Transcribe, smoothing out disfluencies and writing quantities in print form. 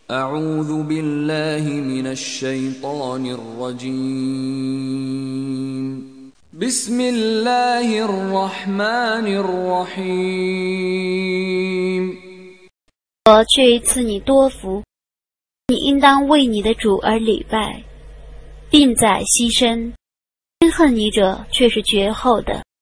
أعوذ بالله من الشيطان الرجيم بسم الله الرحمن الرحيم 我却赐你多福，你应当为你的主而礼拜，并在牺牲，憎恨你者却是绝后的。